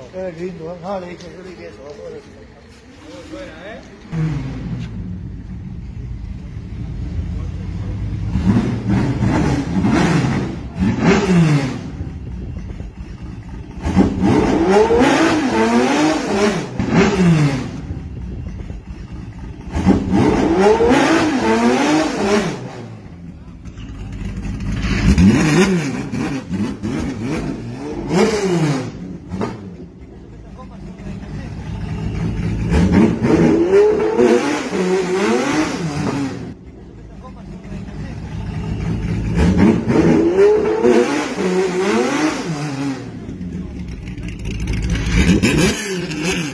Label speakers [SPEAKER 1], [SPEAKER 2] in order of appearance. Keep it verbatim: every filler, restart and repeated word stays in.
[SPEAKER 1] Eh, lindo, no, le dije, yo le dije eso.
[SPEAKER 2] Muy buena, ¿eh?
[SPEAKER 3] Mm-hmm.